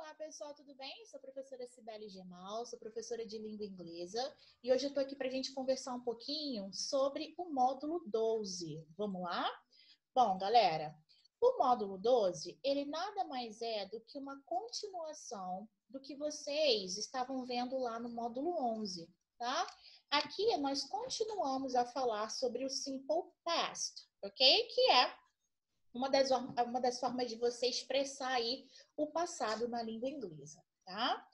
Olá, pessoal, tudo bem? Sou a professora Cibele Gemal, sou professora de língua inglesa e hoje eu estou aqui para a gente conversar um pouquinho sobre o módulo 12. Vamos lá? Bom, galera, o módulo 12, ele nada mais é do que uma continuação do que vocês estavam vendo lá no módulo 11, tá? Aqui nós continuamos a falar sobre o simple past, ok? Que é uma das formas de você expressar aí o passado na língua inglesa, tá?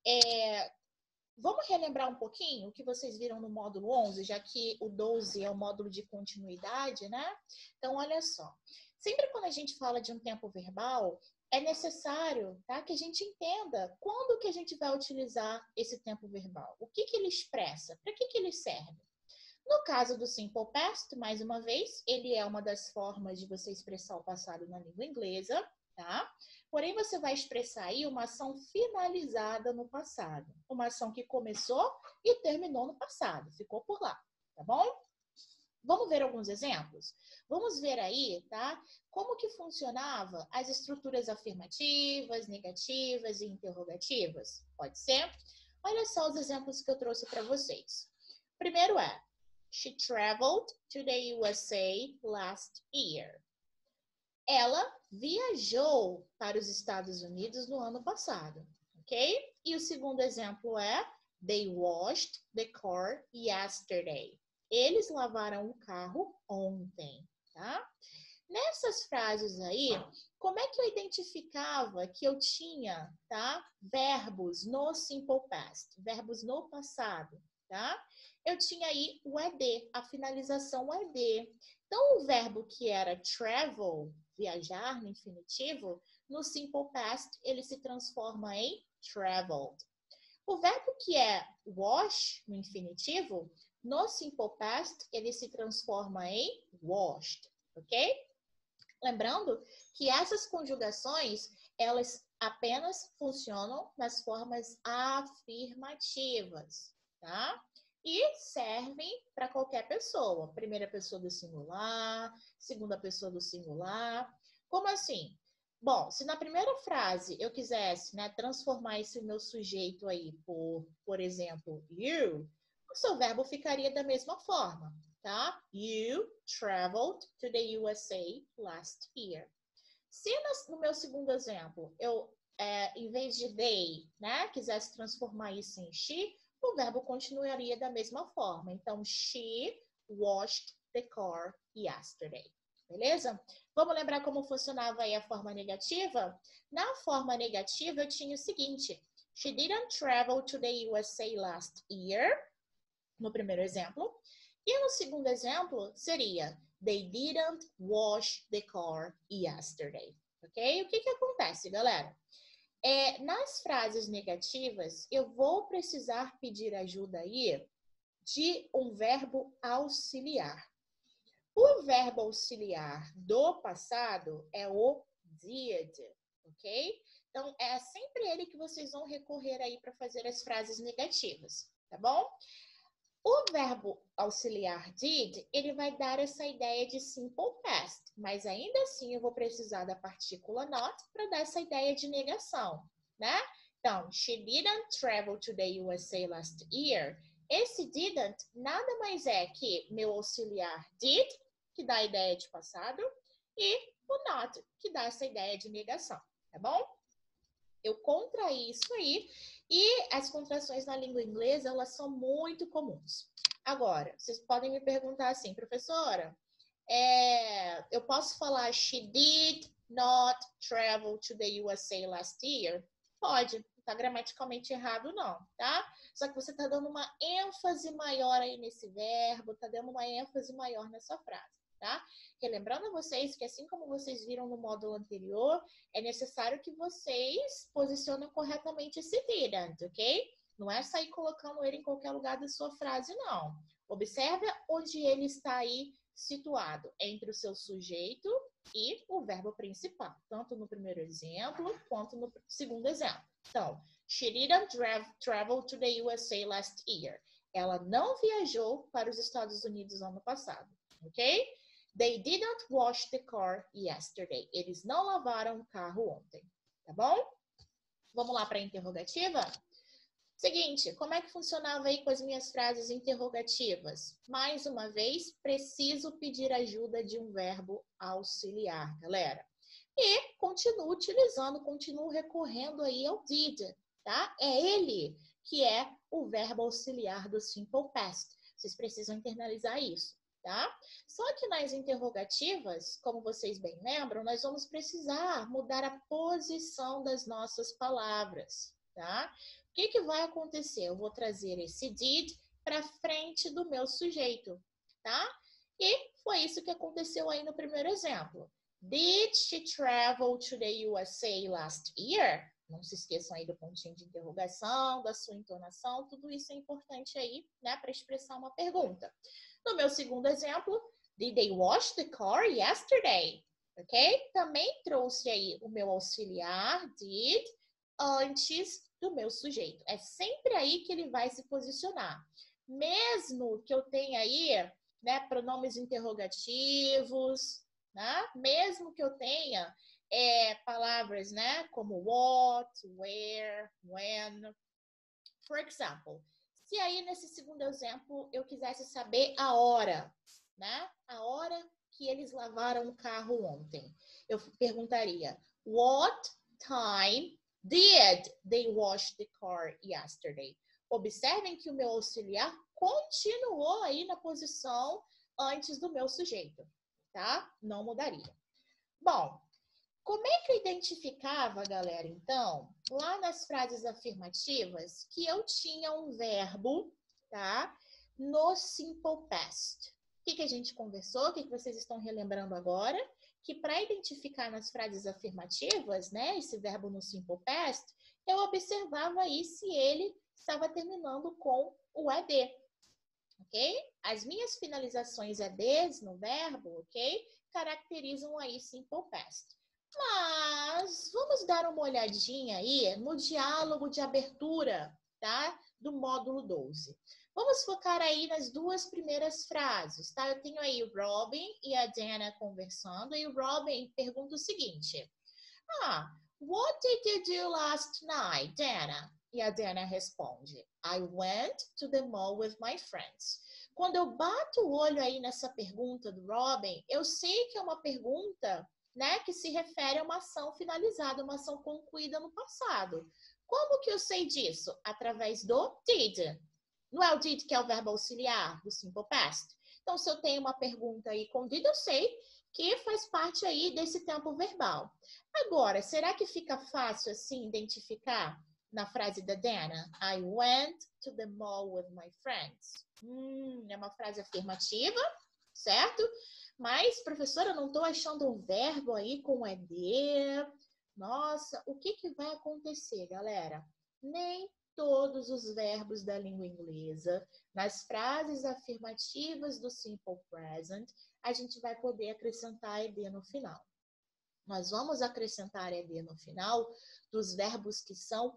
Vamos relembrar um pouquinho o que vocês viram no módulo 11, já que o 12 é o módulo de continuidade, né? Então, olha só. Sempre quando a gente fala de um tempo verbal, é necessário, tá, que a gente entenda quando que a gente vai utilizar esse tempo verbal. O que ele expressa? Para que ele serve? No caso do simple past, mais uma vez, ele é uma das formas de você expressar o passado na língua inglesa, tá? Porém, você vai expressar aí uma ação finalizada no passado. Uma ação que começou e terminou no passado, ficou por lá, tá bom? Vamos ver alguns exemplos? Vamos ver aí, tá? Como que funcionava as estruturas afirmativas, negativas e interrogativas? Pode ser? Olha só os exemplos que eu trouxe para vocês. Primeiro é: She traveled to the USA last year. Ela viajou para os Estados Unidos no ano passado, ok? E o segundo exemplo é: They washed the car yesterday. Eles lavaram o carro ontem, tá? Nessas frases aí, como é que eu identificava que eu tinha, tá, verbos no simple past, verbos no passado, tá? Eu tinha aí o ed, a finalização ed. Então, o verbo que era travel, viajar no infinitivo, no simple past, ele se transforma em traveled. O verbo que é wash, no infinitivo, no simple past, ele se transforma em washed, ok? Lembrando que essas conjugações, elas apenas funcionam nas formas afirmativas, tá? E servem para qualquer pessoa. Primeira pessoa do singular, segunda pessoa do singular. Como assim? Bom, se na primeira frase eu quisesse, né, transformar esse meu sujeito aí por exemplo, you, o seu verbo ficaria da mesma forma, tá? You traveled to the USA last year. Se no meu segundo exemplo eu, em vez de they, né, quisesse transformar isso em she, o verbo continuaria da mesma forma. Então, she washed the car yesterday. Beleza? Vamos lembrar como funcionava aí a forma negativa? Na forma negativa, eu tinha o seguinte: She didn't travel to the USA last year, no primeiro exemplo. E no segundo exemplo, seria They didn't wash the car yesterday. Ok? O que acontece, galera? Nas frases negativas, eu vou precisar pedir ajuda aí de um verbo auxiliar. O verbo auxiliar do passado é o did, ok? Então, é sempre ele que vocês vão recorrer aí para fazer as frases negativas, tá bom? O verbo auxiliar did, ele vai dar essa ideia de simple past, mas ainda assim eu vou precisar da partícula not para dar essa ideia de negação, né? Então, she didn't travel to the USA last year. Esse didn't nada mais é que meu auxiliar did, que dá a ideia de passado, e o not, que dá essa ideia de negação, tá bom? Eu contraí isso aí, e as contrações na língua inglesa, elas são muito comuns. Agora, vocês podem me perguntar assim, professora, eu posso falar she did not travel to the USA last year? Pode, não está gramaticalmente errado não, tá? Só que você está dando uma ênfase maior aí nesse verbo, está dando uma ênfase maior nessa frase, tá? Relembrando a vocês que assim como vocês viram no módulo anterior, é necessário que vocês posicionem corretamente esse didn't, ok? Não é sair colocando ele em qualquer lugar da sua frase, não. Observe onde ele está aí situado, entre o seu sujeito e o verbo principal, tanto no primeiro exemplo quanto no segundo exemplo. Então, she didn't travel to the USA last year. Ela não viajou para os Estados Unidos ano passado, ok? They didn't wash the car yesterday. Eles não lavaram o carro ontem, tá bom? Vamos lá para a interrogativa? Seguinte, como é que funcionava aí com as minhas frases interrogativas? Mais uma vez, preciso pedir ajuda de um verbo auxiliar, galera. E continuo recorrendo aí ao did, tá? É ele que é o verbo auxiliar do simple past. Vocês precisam internalizar isso, tá? Só que nas interrogativas, como vocês bem lembram, nós vamos precisar mudar a posição das nossas palavras, tá? O que vai acontecer? Eu vou trazer esse did para frente do meu sujeito, tá? E foi isso que aconteceu aí no primeiro exemplo. Did she travel to the USA last year? Não se esqueçam aí do pontinho de interrogação, da sua entonação, tudo isso é importante aí, né, para expressar uma pergunta. No meu segundo exemplo, did they wash the car yesterday? Ok? Também trouxe aí o meu auxiliar, did, antes do meu sujeito. É sempre aí que ele vai se posicionar. Mesmo que eu tenha aí, né, pronomes interrogativos, né? Mesmo que eu tenha palavras, né, como what, where, when. For example, se aí nesse segundo exemplo eu quisesse saber a hora, né? A hora que eles lavaram o carro ontem. Eu perguntaria, what time did they wash the car yesterday? Observem que o meu auxiliar continuou aí na posição antes do meu sujeito, tá? Não mudaria. Bom, como é que eu identificava, galera, então, lá nas frases afirmativas, que eu tinha um verbo, tá? No simple past. O que a gente conversou? O que vocês estão relembrando agora? Que para identificar nas frases afirmativas, né, esse verbo no simple past, eu observava aí se ele estava terminando com o ED, ok? As minhas finalizações EDs no verbo, ok? Caracterizam aí simple past. Mas vamos dar uma olhadinha aí no diálogo de abertura, tá? Do módulo 12. Vamos focar aí nas duas primeiras frases, tá? Eu tenho aí o Robin e a Dana conversando e o Robin pergunta o seguinte: what did you do last night, Dana? E a Dana responde: I went to the mall with my friends. Quando eu bato o olho aí nessa pergunta do Robin, eu sei que é uma pergunta, né, que se refere a uma ação finalizada, uma ação concluída no passado. Como que eu sei disso? Através do did. Não é o did que é o verbo auxiliar do simple past? Então, se eu tenho uma pergunta aí com did, eu sei que faz parte aí desse tempo verbal. Agora, será que fica fácil assim identificar na frase da Dana? I went to the mall with my friends. É uma frase afirmativa, certo? Mas, professora, eu não estou achando um verbo aí com ED. Nossa, o que vai acontecer, galera? Nem todos os verbos da língua inglesa, nas frases afirmativas do simple present, a gente vai poder acrescentar ED no final. Nós vamos acrescentar ED no final dos verbos que são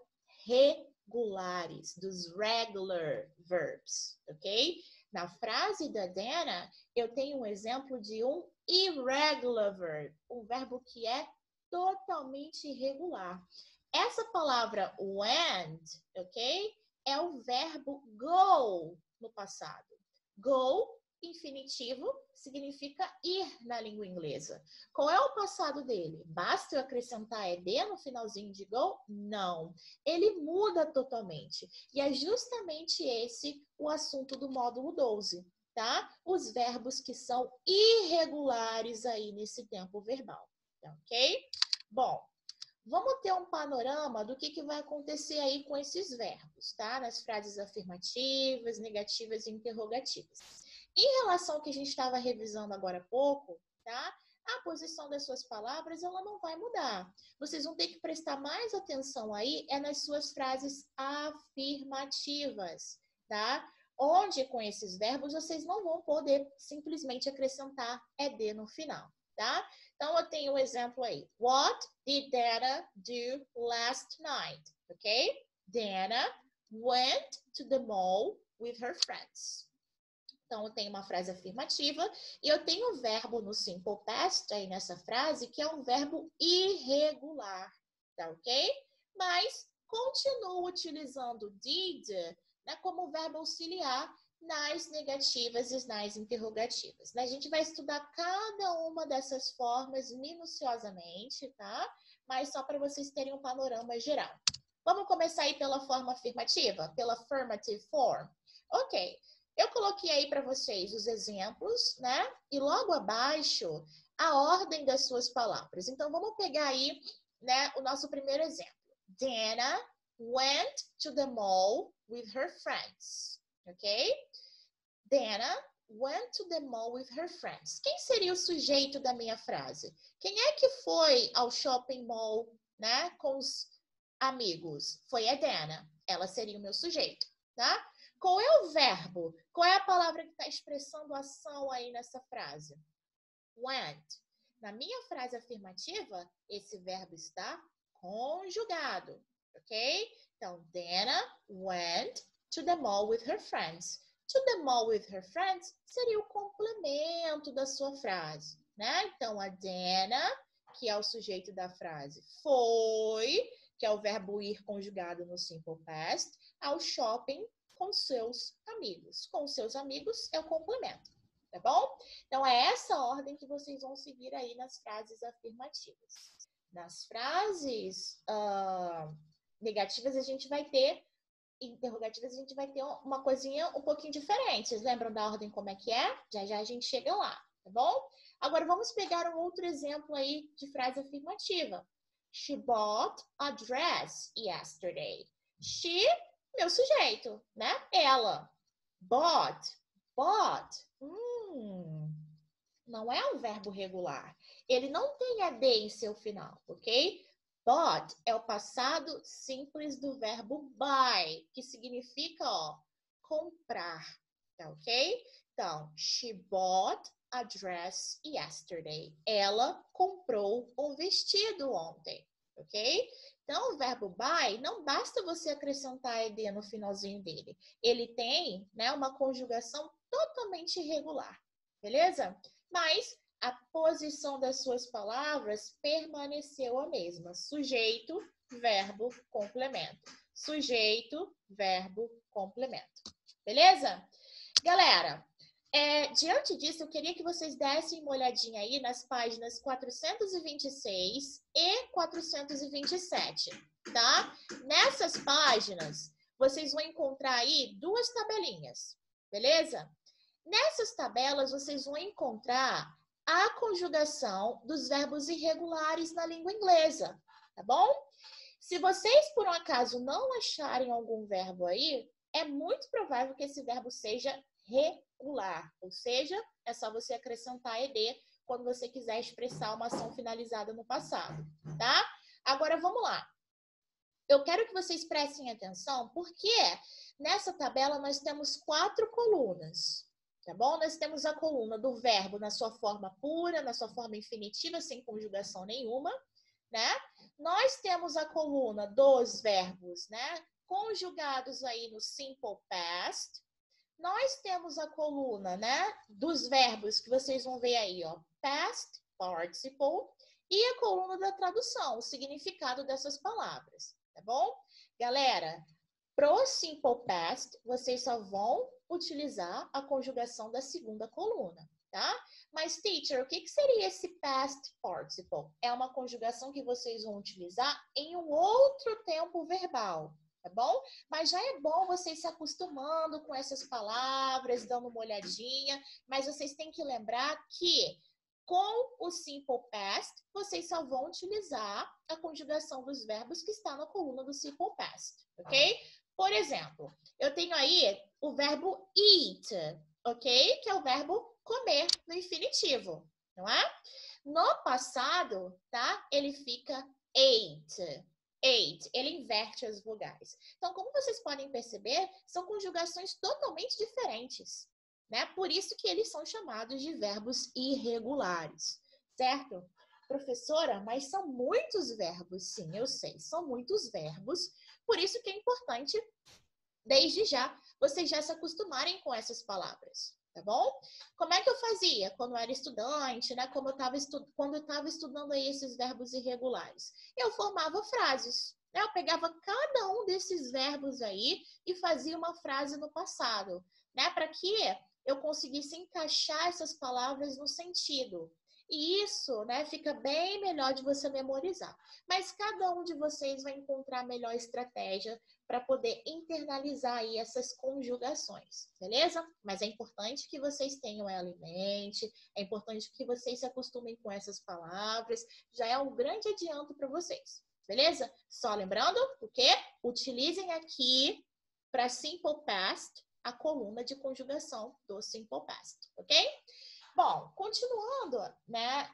regulares, dos regular verbs, ok? Na frase da Dana, eu tenho um exemplo de um irregular verb, um verbo que é totalmente irregular. Essa palavra went, ok? É o verbo go no passado. Go, infinitivo, significa ir na língua inglesa. Qual é o passado dele? Basta eu acrescentar ED no finalzinho de go? Não. Ele muda totalmente. E é justamente esse o assunto do módulo 12, tá? Os verbos que são irregulares aí nesse tempo verbal, tá ok? Bom, vamos ter um panorama do que vai acontecer aí com esses verbos, tá? Nas frases afirmativas, negativas e interrogativas. Em relação ao que a gente estava revisando agora há pouco, tá? A posição das suas palavras, ela não vai mudar. Vocês vão ter que prestar mais atenção aí nas suas frases afirmativas, tá? Onde, com esses verbos, vocês não vão poder simplesmente acrescentar ED no final, tá? Então, eu tenho um exemplo aí. What did Dana do last night? Ok? Dana went to the mall with her friends. Então, eu tenho uma frase afirmativa e eu tenho um verbo no simple past aí nessa frase, que é um verbo irregular, tá ok? mas continuo utilizando did, né, como verbo auxiliar nas negativas e nas interrogativas. Né? A gente vai estudar cada uma dessas formas minuciosamente, tá? Mas só para vocês terem um panorama geral. Vamos começar aí pela forma afirmativa, pela affirmative form. Ok, eu coloquei aí para vocês os exemplos, né? E logo abaixo, a ordem das suas palavras. Então, vamos pegar aí, né, o nosso primeiro exemplo. Dana went to the mall with her friends. Ok? Dana went to the mall with her friends. Quem seria o sujeito da minha frase? Quem é que foi ao shopping mall, né, com os amigos? Foi a Dana. Ela seria o meu sujeito, tá? Qual é o verbo? Qual é a palavra que está expressando ação aí nessa frase? Went. Na minha frase afirmativa, esse verbo está conjugado, ok? Então, Dana went to the mall with her friends. To the mall with her friends seria o complemento da sua frase, né? Então, a Dana, que é o sujeito da frase, foi, que é o verbo ir conjugado no simple past, ao shopping com seus amigos. Com seus amigos é o complemento, tá bom? Então, é essa ordem que vocês vão seguir aí nas frases afirmativas. Nas frases negativas, a gente vai ter, interrogativas, a gente vai ter uma coisinha um pouquinho diferente. Vocês lembram da ordem como é que é? Já já a gente chega lá, tá bom? Agora, vamos pegar um outro exemplo aí de frase afirmativa. She bought a dress yesterday. She, meu sujeito, né? Ela. Bought. Não é um verbo regular. Ele não tem AD em seu final, ok? Bought é o passado simples do verbo buy, que significa, ó, comprar, tá ok? Então, she bought a dress yesterday. Ela comprou um vestido ontem, ok? Então, o verbo buy, não basta você acrescentar ed no finalzinho dele. Ele tem, né, uma conjugação totalmente irregular, beleza? Mas a posição das suas palavras permaneceu a mesma. Sujeito, verbo, complemento. Sujeito, verbo, complemento. Beleza? Galera, diante disso, eu queria que vocês dessem uma olhadinha aí nas páginas 426 e 427, tá? Nessas páginas, vocês vão encontrar aí duas tabelinhas, beleza? Nessas tabelas, vocês vão encontrar a conjugação dos verbos irregulares na língua inglesa, tá bom? Se vocês, por um acaso, não acharem algum verbo aí, é muito provável que esse verbo seja regular, ou seja, é só você acrescentar ed quando você quiser expressar uma ação finalizada no passado, tá? Agora, vamos lá. Eu quero que vocês prestem atenção, porque nessa tabela nós temos 4 colunas, tá bom? Nós temos a coluna do verbo na sua forma pura, na sua forma infinitiva, sem conjugação nenhuma, né? Nós temos a coluna dos verbos, né, conjugados aí no simple past. Nós temos a coluna, né, dos verbos que vocês vão ver aí, ó, past participle, e a coluna da tradução, o significado dessas palavras, tá bom? Galera, pro simple past, vocês só vão utilizar a conjugação da segunda coluna, tá? Mas, teacher, o que seria esse past participle? É uma conjugação que vocês vão utilizar em um outro tempo verbal, tá bom? Mas já é bom vocês se acostumando com essas palavras, dando uma olhadinha, mas vocês têm que lembrar que com o simple past, vocês só vão utilizar a conjugação dos verbos que está na coluna do simple past, ok? Por exemplo, eu tenho aí o verbo eat, ok? Que é o verbo comer no infinitivo, não é? No passado, tá? Ele fica ate. Ate. Ele inverte as vogais. Então, como vocês podem perceber, são conjugações totalmente diferentes, né? Por isso que eles são chamados de verbos irregulares, certo? Professora, mas são muitos verbos. Sim, eu sei, são muitos verbos. Por isso que é importante, desde já, vocês já se acostumarem com essas palavras, tá bom? Como é que eu fazia quando eu era estudante, né? Quando eu estava estudando aí esses verbos irregulares? Eu formava frases, né? Eu pegava cada um desses verbos aí e fazia uma frase no passado, né? Para que eu conseguisse encaixar essas palavras no sentido. E isso, né, fica bem melhor de você memorizar. Mas cada um de vocês vai encontrar a melhor estratégia para poder internalizar aí essas conjugações, beleza? Mas é importante que vocês tenham ela em mente, é importante que vocês se acostumem com essas palavras, já é um grande adianto para vocês, beleza? Só lembrando o quê? Utilizem aqui para Simple Past a coluna de conjugação do Simple Past, ok? Bom, continuando, né,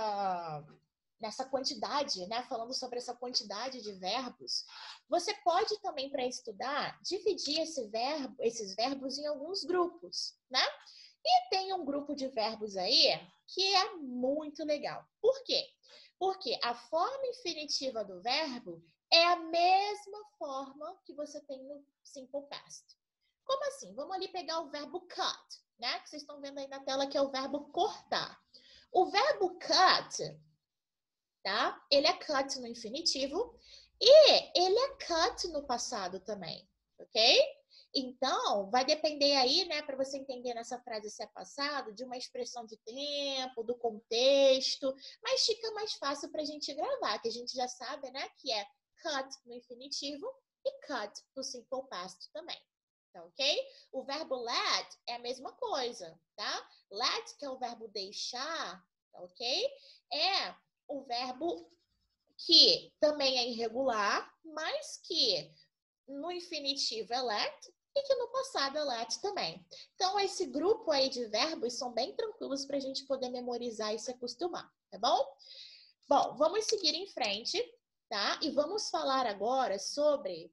nessa quantidade, né, falando sobre essa quantidade de verbos, você pode também, para estudar, dividir esses verbos em alguns grupos, né? E tem um grupo de verbos aí que é muito legal. Por quê? Porque a forma infinitiva do verbo é a mesma forma que você tem no Simple Past. Como assim? Vamos ali pegar o verbo cut, né? Que vocês estão vendo aí na tela que é o verbo cortar. O verbo cut, tá? Ele é cut no infinitivo e ele é cut no passado também, ok? Então, vai depender aí, né, para você entender nessa frase se é passado, de uma expressão de tempo, do contexto, mas fica mais fácil para a gente gravar, que a gente já sabe, né, que é cut no infinitivo e cut no simple past também. Tá, ok? O verbo let é a mesma coisa, tá? Let, que é o verbo deixar, tá, ok? É o verbo que também é irregular, mas que no infinitivo é let e que no passado é let também. Então, esse grupo aí de verbos são bem tranquilos para a gente poder memorizar e se acostumar, tá bom? Bom, vamos seguir em frente, tá? E vamos falar agora sobre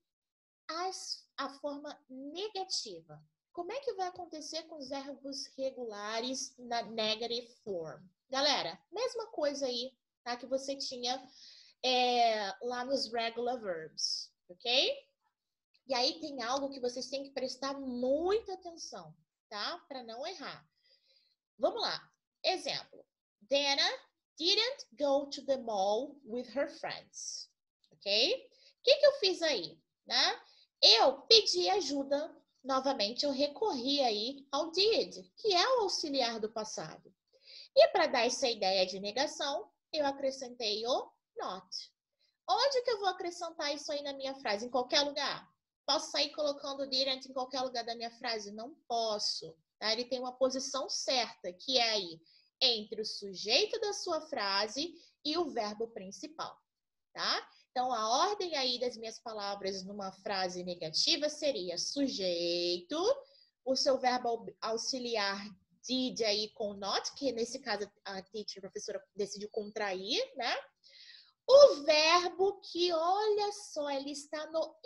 a forma negativa. Como é que vai acontecer com os verbos regulares na negative form? Galera, mesma coisa aí, tá? Que você tinha lá nos regular verbs, ok? E aí tem algo que vocês têm que prestar muita atenção, tá? Para não errar. Vamos lá. Exemplo. Dana didn't go to the mall with her friends. Ok? O que eu fiz aí? Né? Eu pedi ajuda. Novamente, eu recorri aí ao did, que é o auxiliar do passado. E para dar essa ideia de negação, eu acrescentei o not. Onde que eu vou acrescentar isso aí na minha frase? Em qualquer lugar? Posso sair colocando didn't em qualquer lugar da minha frase? Não posso. Tá? Ele tem uma posição certa, que é aí entre o sujeito da sua frase e o verbo principal. Tá? Então, a ordem aí das minhas palavras numa frase negativa seria sujeito, o seu verbo auxiliar did aí com not, que nesse caso a teacher, a professora, decidiu contrair, né? O verbo que, olha só, ele está no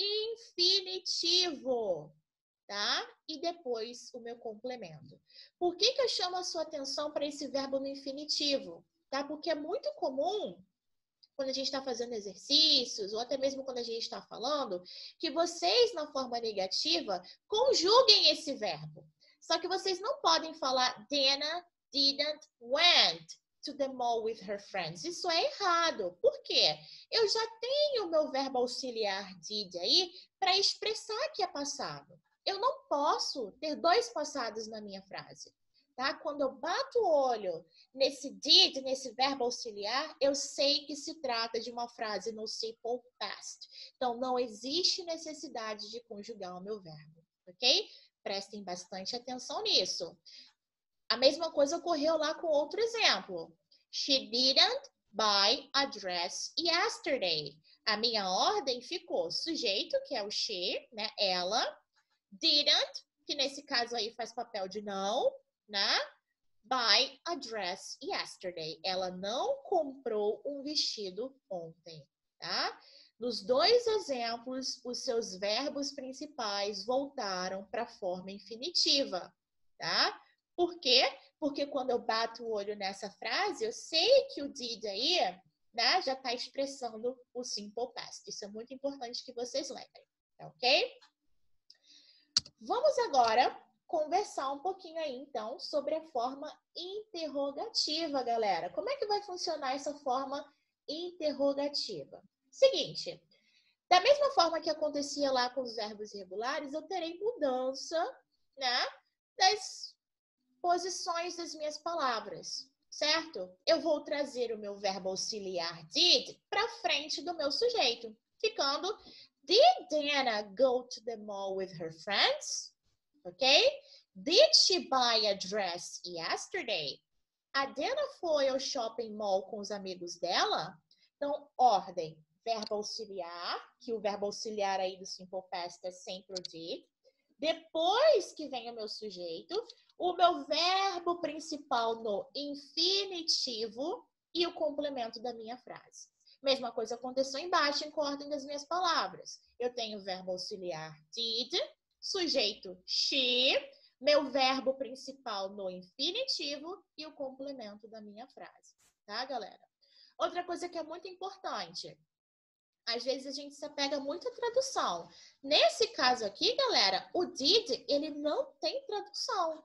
infinitivo, tá? E depois o meu complemento. Por que eu chamo a sua atenção para esse verbo no infinitivo? Tá? Porque é muito comum, quando a gente está fazendo exercícios, ou até mesmo quando a gente está falando, que vocês, na forma negativa, conjuguem esse verbo. Só que vocês não podem falar Dana didn't went to the mall with her friends. Isso é errado. Por quê? Eu já tenho o meu verbo auxiliar did aí para expressar que é passado. Eu não posso ter dois passados na minha frase. Tá? Quando eu bato o olho nesse did, nesse verbo auxiliar, eu sei que se trata de uma frase no simple past. Então, não existe necessidade de conjugar o meu verbo, ok? Prestem bastante atenção nisso. A mesma coisa ocorreu lá com outro exemplo. She didn't buy a dress yesterday. A minha ordem ficou sujeito, que é o she, né? Ela. Didn't, que nesse caso aí faz papel de não, né? Buy a dress yesterday. Ela não comprou um vestido ontem, tá? Nos dois exemplos, os seus verbos principais voltaram para a forma infinitiva, tá? Por quê? Porque quando eu bato o olho nessa frase, eu sei que o did aí, né, já está expressando o simple past. Isso é muito importante que vocês lembrem, tá ok? Vamos agora conversar um pouquinho aí, então, sobre a forma interrogativa, galera. Como é que vai funcionar essa forma interrogativa? Seguinte, Da mesma forma que acontecia lá com os verbos irregulares, eu terei mudança, né, das posições das minhas palavras, certo? Eu vou trazer o meu verbo auxiliar did para frente do meu sujeito, ficando Did Dana go to the mall with her friends? Ok? Did she buy a dress yesterday? A Dana foi ao shopping mall com os amigos dela? Então, ordem, verbo auxiliar, que o verbo auxiliar aí do simple past é sempre o did. Depois que vem o meu sujeito, o meu verbo principal no infinitivo e o complemento da minha frase. Mesma coisa aconteceu embaixo em ordem das minhas palavras. Eu tenho o verbo auxiliar did, sujeito she, meu verbo principal no infinitivo e o complemento da minha frase. Tá, galera? Outra coisa que é muito importante. Às vezes a gente se apega muito à tradução. Nesse caso aqui, galera, o did, ele não tem tradução,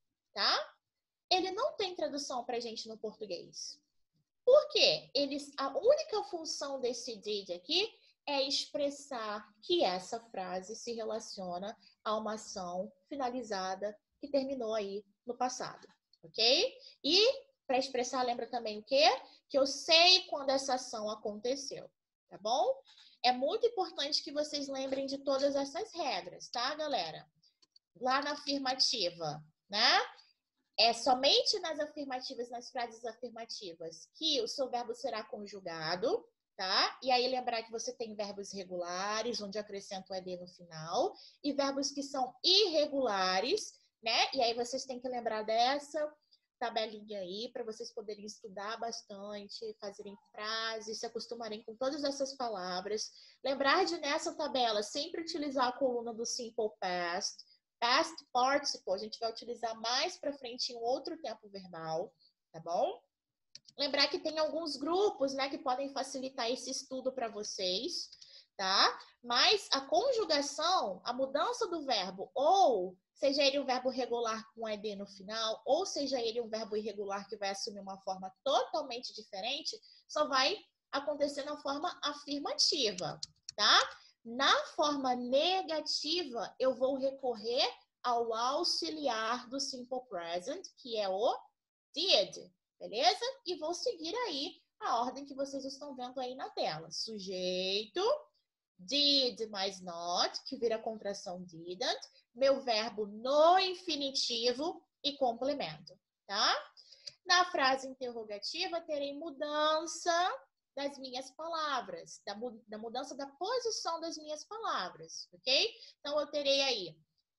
tá? Ele não tem tradução pra gente no português. Por quê? A única função desse did aqui é expressar que essa frase se relaciona a uma ação finalizada que terminou aí no passado, ok? E para expressar, lembra também o quê? Que eu sei quando essa ação aconteceu, tá bom? É muito importante que vocês lembrem de todas essas regras, tá, galera? Lá na afirmativa, né? É somente nas afirmativas, nas frases afirmativas, que o seu verbo será conjugado, tá? E aí lembrar que você tem verbos regulares, onde acrescenta o ed no final, e verbos que são irregulares, né? E aí vocês têm que lembrar dessa tabelinha aí, para vocês poderem estudar bastante, fazerem frases, se acostumarem com todas essas palavras. Lembrar de, nessa tabela, sempre utilizar a coluna do Simple Past, Past Participle, a gente vai utilizar mais para frente em outro tempo verbal, tá bom? Lembrar que tem alguns grupos, né, que podem facilitar esse estudo para vocês, tá? Mas a conjugação, a mudança do verbo, ou seja ele um verbo regular com ed no final, ou seja ele um verbo irregular que vai assumir uma forma totalmente diferente, só vai acontecer na forma afirmativa, tá? Na forma negativa, eu vou recorrer ao auxiliar do simple present, que é o did, beleza? E vou seguir aí a ordem que vocês estão vendo aí na tela. Sujeito, did mais not, que vira a contração didn't, meu verbo no infinitivo e complemento, tá? Na frase interrogativa, terei mudança das minhas palavras, da mudança da posição das minhas palavras, ok? Então, eu terei aí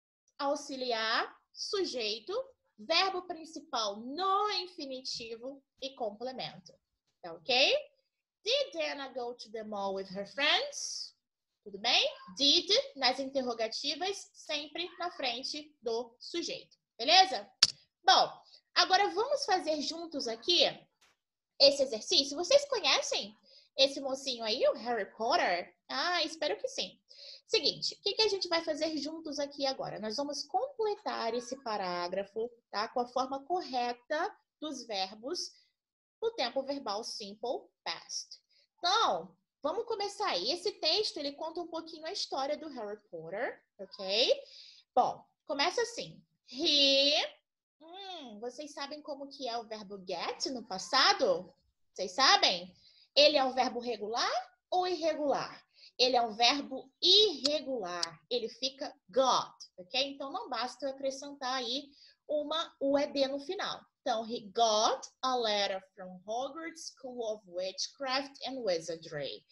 auxiliar, sujeito, verbo principal no infinitivo e complemento, tá ok? Did Anna go to the mall with her friends? Tudo bem? Did, nas interrogativas, sempre na frente do sujeito, beleza? Bom, agora vamos fazer juntos aqui esse exercício. Vocês conhecem esse mocinho aí, o Harry Potter? Ah, espero que sim. Seguinte, o que a gente vai fazer juntos aqui agora? Nós vamos completar esse parágrafo, tá? Com a forma correta dos verbos no tempo verbal simple past. Então, vamos começar aí. Esse texto, ele conta um pouquinho a história do Harry Potter, ok? Bom, começa assim. Vocês sabem como que é o verbo get no passado? Vocês sabem? Ele é um verbo regular ou irregular? Ele é um verbo irregular. Ele fica got, ok? Então, não basta eu acrescentar aí o ed no final. Então, he got a letter from Hogwarts School of Witchcraft and Wizardry.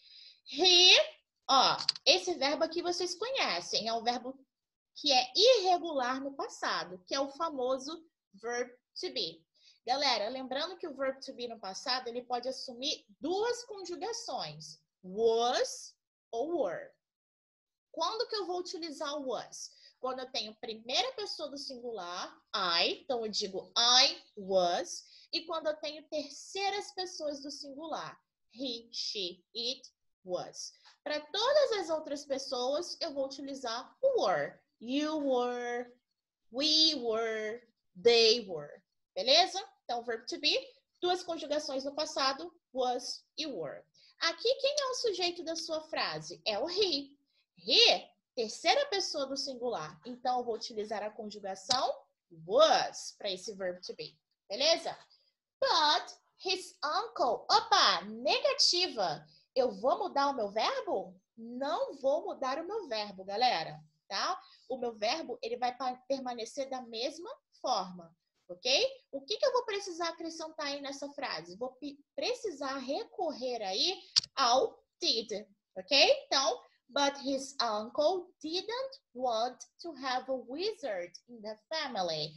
Esse verbo aqui vocês conhecem. É um verbo que é irregular no passado, que é o famoso verb to be. Galera, lembrando que o verb to be no passado, ele pode assumir duas conjugações, was ou were. Quando que eu vou utilizar o was? Quando eu tenho primeira pessoa do singular, I, então eu digo I was, e quando eu tenho terceiras pessoas do singular, he, she, it was. Para todas as outras pessoas, eu vou utilizar o were. You were, we were, they were. Beleza? Então, verb to be, duas conjugações no passado, was e were. Aqui, quem é o sujeito da sua frase? É o he. He, terceira pessoa do singular. Então, eu vou utilizar a conjugação was para esse verbo to be. Beleza? But his uncle. Opa, negativa. Eu vou mudar o meu verbo? Não vou mudar o meu verbo, galera. Tá? O meu verbo ele vai permanecer da mesma forma. Ok? O que eu vou precisar acrescentar aí nessa frase? Vou precisar recorrer aí ao did. Ok? Então, but his uncle didn't want to have a wizard in the family.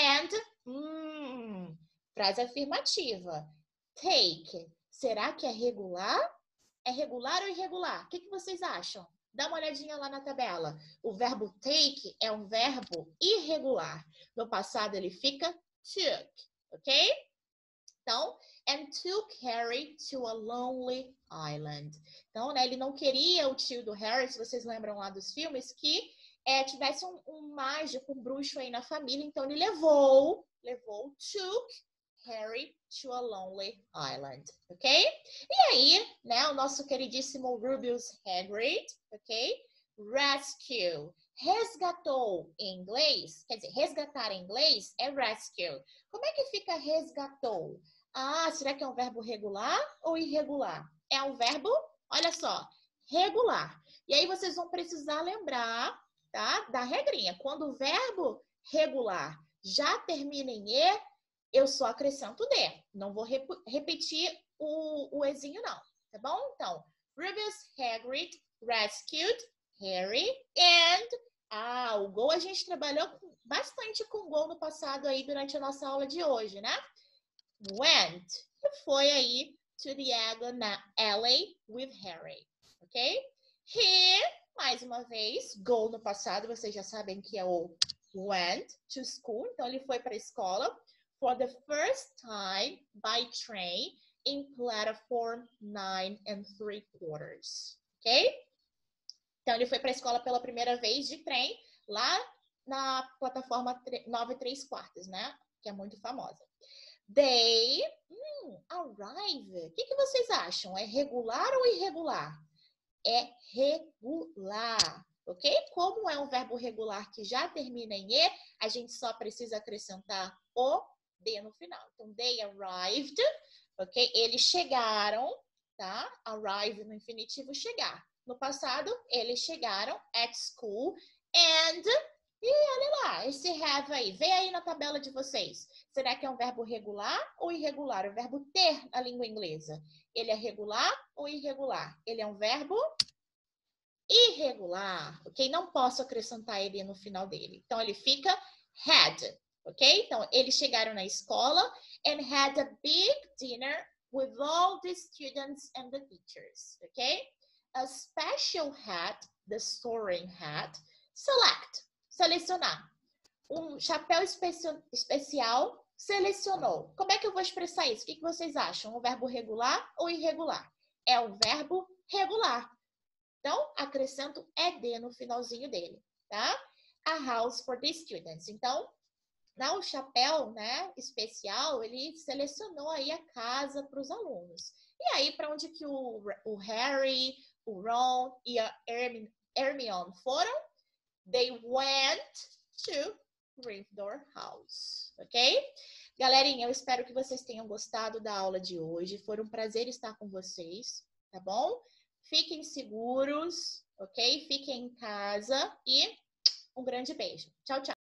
And, frase afirmativa. Take. Será que é regular? É regular ou irregular? O que vocês acham? Dá uma olhadinha lá na tabela. O verbo take é um verbo irregular. No passado ele fica took, ok? Então, and took Harry to a lonely island. Então, né, ele não queria o tio do Harry, se vocês lembram lá dos filmes, que tivesse um mágico, um bruxo aí na família. Então, ele levou, took Harry to a lonely island, ok? E aí, né, o nosso queridíssimo Rubius Hagrid, ok? Rescue. Resgatou em inglês, quer dizer, resgatar em inglês é rescue. Como é que fica resgatou? Ah, será que é um verbo regular ou irregular? É um verbo, olha só, regular. E aí vocês vão precisar lembrar, tá, da regrinha. Quando o verbo regular já termina em E, eu só acrescento D. Não vou repetir o Ezinho, não. Tá bom? Então, Rubius Hagrid rescued Harry and... o gol a gente trabalhou bastante com gol no passado aí durante a nossa aula de hoje, né? Went, que foi aí to the alley with Harry, ok? He, mais uma vez, go no passado, vocês já sabem que é o went to school, então ele foi para a escola for the first time by train in platform 9 3/4, ok? Então ele foi para a escola pela primeira vez de trem lá na plataforma 9 3/4, né? Que é muito famosa. They arrive. O que vocês acham? É regular ou irregular? É regular, ok? Como é um verbo regular que já termina em E, a gente só precisa acrescentar o D no final. Então, they arrived, ok? Eles chegaram, tá? Arrive no infinitivo, chegar. No passado, eles chegaram at school and... E olha lá, esse have aí. Vê aí na tabela de vocês. Será que é um verbo regular ou irregular? O verbo ter na língua inglesa. Ele é regular ou irregular? Ele é um verbo irregular, ok? Não posso acrescentar ele no final dele. Então, ele fica had, ok? Então, eles chegaram na escola and had a big dinner with all the students and the teachers, ok? A special hat, the soaring hat, select. Selecionar. Um chapéu especial, selecionou. Como é que eu vou expressar isso? O que vocês acham? Um verbo regular ou irregular? É um verbo regular. Então, acrescento ED no finalzinho dele, tá? A house for the students. Então, o chapéu, né, especial, ele selecionou aí a casa para os alunos. E aí, para onde que o Harry, o Ron e a Hermione foram? They went to Gryffindor House, ok? Galerinha, eu espero que vocês tenham gostado da aula de hoje. Foi um prazer estar com vocês, tá bom? Fiquem seguros, ok? Fiquem em casa e um grande beijo. Tchau, tchau.